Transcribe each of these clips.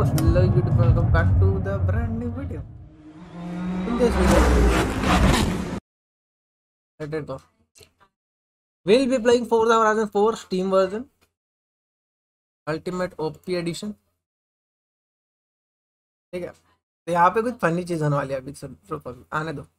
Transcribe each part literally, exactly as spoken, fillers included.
hello YouTube, welcome back to the brand new video. In this video, let it go. We'll be playing Forza Horizon four Steam version, Ultimate O P Edition. ठीक है, तो यहाँ पे कुछ funny चीज होने वाली है अभी। सब आने दो,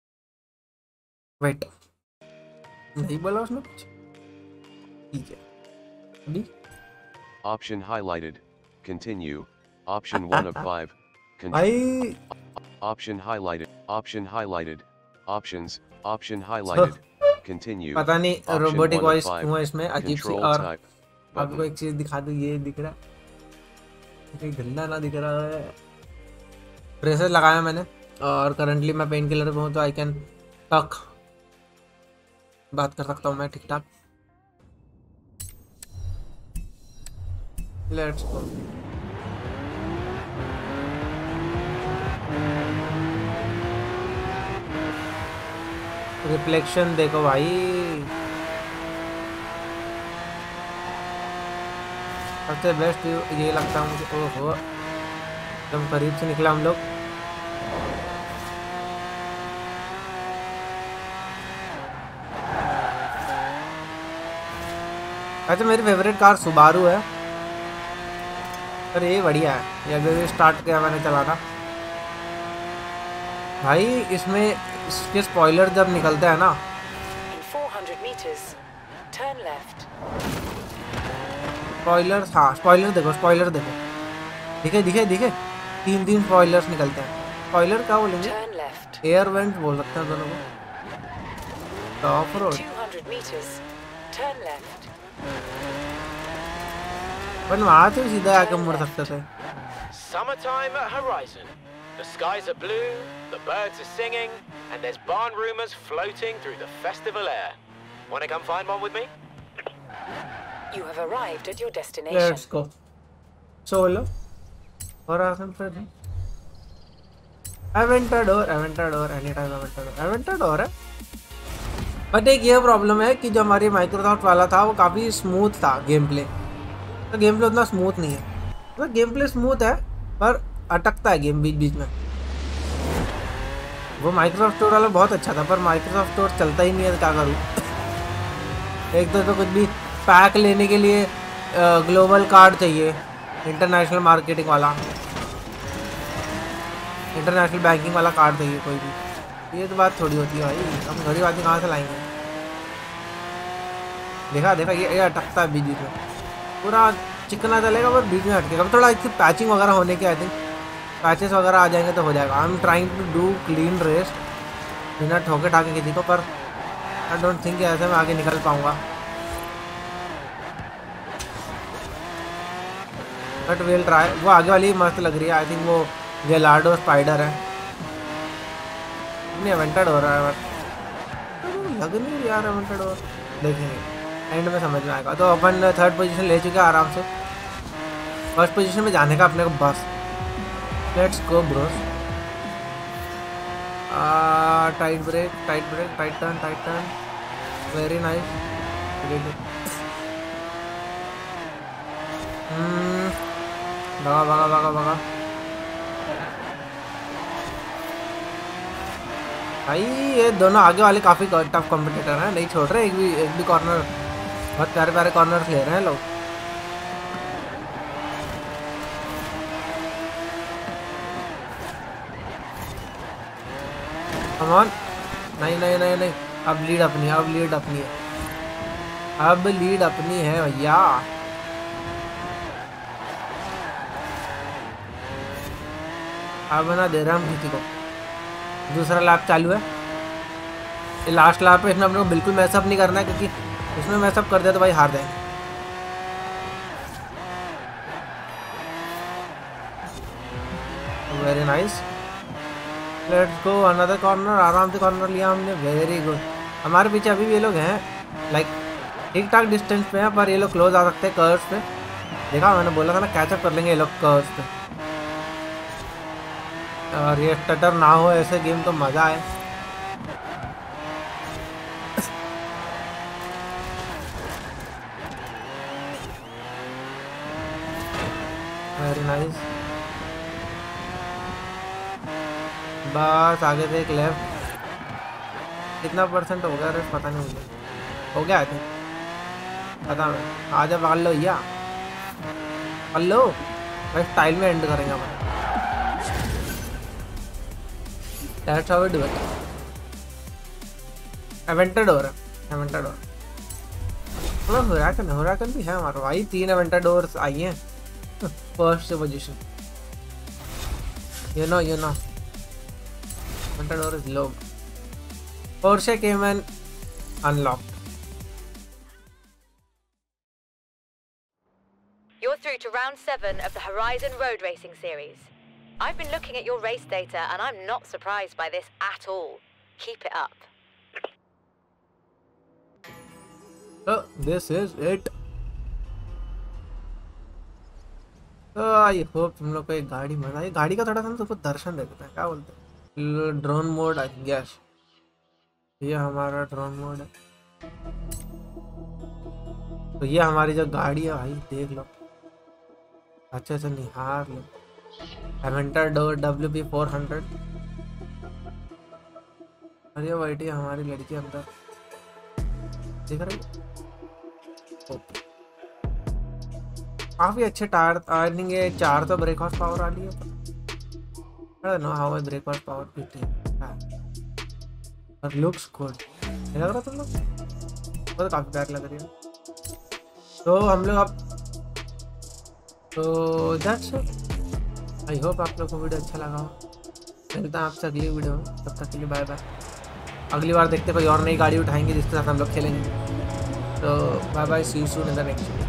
वेट, नहीं बोला उसने कुछ, ठीक है अभी। Option highlighted. Continue. Option one of five. भाई Option highlighted. Option highlighted. Options. Option highlighted. Continue. पता नहीं Option robotic one of voice five. क्यों है इसमें अजीब सी। Control और type. आपको Button. एक चीज दिखा दूं, ये दिख रहा है, कहीं गंदा ना दिख रहा है। ब्रेसेस लगाया मैंने और करंटली मैं पेन किलर पे हूँ, तो आई कैन टॉक, बात कर सकता हूँ मैं ठीक ठाक। Let's go. रिफ्लेक्शन देखो भाई, सबसे बेस्ट ये लगता है मुझे। ओहो, एकदम करीब से निकला हम लोग। अच्छा, मेरी फेवरेट कार सुबारू है, पर ये बढ़िया है। ये अगर स्टार्ट किया मैंने चलाना भाई, इसमें इसके स्पॉइलर जब निकलता है ना, स्पॉइलर, हाँ स्पॉइलर देखो, स्पॉइलर देखो, दिखे दिखे दिखे, तीन तीन स्पॉइलर्स निकलते हैं। स्पॉइलर क्या बोलेंगे, एयर वेंट बोल सकते हैं दोनों को। ऑफ रोड पर वहाँ से सीधा आके मुड़ सकते थे। Summertime at Horizon. The skies are blue, the birds are singing, and there's barn rumors floating through the festival air. Want to come find one with me? You have arrived at your destination. Let's go. Solo. Horizon पे नहीं। Aventador, Aventador, anytime Aventador, Aventador है। But एक ये problem है कि जो हमारी Microsoft वाला था वो काफ़ी स्मूथ था गेम प्ले, तो गेम प्ले उतना स्मूथ नहीं है। मतलब गेम प्ले स्मूथ है पर अटकता है गेम बीच बीच में। वो माइक्रोसॉफ्ट स्टोर वाला बहुत अच्छा था, पर माइक्रोसॉफ्ट स्टोर चलता ही नहीं है, तो क्या करूँ। एक तो, तो कुछ भी पैक लेने के लिए ग्लोबल कार्ड चाहिए, इंटरनेशनल मार्केटिंग वाला, इंटरनेशनल बैंकिंग वाला कार्ड चाहिए कोई भी। ये तो बात थोड़ी होती है भाई, हम घड़ी बातें कहाँ से लाएंगे। देखा देखा ये ये अटकता है बीच बीच में, पूरा चिकना चलेगा पर बीच में अटकेगा। थोड़ा इसकी पैचिंग वगैरह होने के, आई थिंक पैचेस वगैरह आ जाएंगे तो हो जाएगा। I am trying to do clean race बिना ठोके ठाके किसी को, पर आई डोंट थिंक ऐसे मैं आगे निकल पाऊँगा। But will try. वो आगे वाली मस्त लग रही है, आई थिंक वो गेलार्डो स्पाइडर है, नहीं एवेंटेड हो रहा है, बट लग नहीं यार एवेंटेड हो। देखेंगे एंड में समझ में आएगा। तो अपन थर्ड पोजीशन ले चुके हैं आराम से, फर्स्ट पोजीशन में जाने का अपने को बस। Let's go bros. Tight brake, tight brake, tight turn, tight turn, very nice. Hmm भगा भगा भगा भगा भाई। ये दोनों आगे वाले काफ़ी टफ कॉम्पिटिटर हैं, नहीं छोड़ रहे एक भी एक भी कॉर्नर। बहुत प्यारे प्यारे कॉर्नर ले रहे हैं लोग। कम ऑन, नहीं नहीं नहीं नहीं, अब लीड अपनी है, अब लीड अपनी है, अब लीड अपनी है भैया। अब ना दे रहा हम किसी को। दूसरा लैप चालू है, ये लास्ट लैप है, इसमें अपने को बिल्कुल मैसअप नहीं करना है, क्योंकि इसमें मैसअप कर दिया तो भाई हार जाएंगे। Very nice, let's go another corner. आराम से कॉर्नर लिया हमने, वेरी गुड। हमारे पीछे अभी भी ये लोग हैं, लाइक ठीक ठाक डिस्टेंस पे हैं, पर ये लोग क्लोज आ सकते हैं कर्व्स पे। देखा मैंने बोला था ना, कैचअप कर लेंगे ये लोग कर्व्स पे। और ये टटर ना हो ऐसे गेम तो मज़ा आए। Very nice. बस आगे से एक लेफ्ट। कितना परसेंट हो गया रेस पता नहीं मुझे, हो गया आई थिंक, पता नहीं। आ जा पकड़ लो भैया, पकड़ लो भाई, स्टाइल में एंड करेंगे अपन। That's how we do it. Aventador, Aventador. थोड़ा हुराकन हुराकन भी है हमारा भाई। तीन Aventadors आई हैं first position. You know, you know. Aventador is low. Porsche Cayman unlocked. You're through to round seven of the Horizon Road Racing Series. I've been looking at your race data and I'm not surprised by this at all. Keep it up. So this is it. तो I hope तुम लोग को एक गाड़ी मजा आई। गाड़ी का थोड़ा सा तुमको दर्शन देते हैं, क्या बोलते हैं, ड्रोन मोड आई गेस। ये हमारा ड्रोन मोड है। तो ये हमारी जो गाड़ी है भाई देख लो, अच्छे से निहार लो। Aventador W P four hundred. अरे वाइटी हमारी लड़की अंदर देख रही है। काफी अच्छे टायर अर्निंग है। चार तो ब्रेक हॉर्स पावर वाली है। I know how brake horse power fifty और लुक्स गुड लग रहा तुम लोग, तो काफी प्यार लग रही है। तो हम लोग अब तो दैट्स इट। आई होप आप लोग को वीडियो अच्छा लगा हो। मिलता है आपसे अगली वीडियो में, तब तक के लिए बाय बाय। अगली बार देखते कोई और नई गाड़ी उठाएंगे जिसके साथ हम लोग खेलेंगे। तो bye bye, see you soon in the next.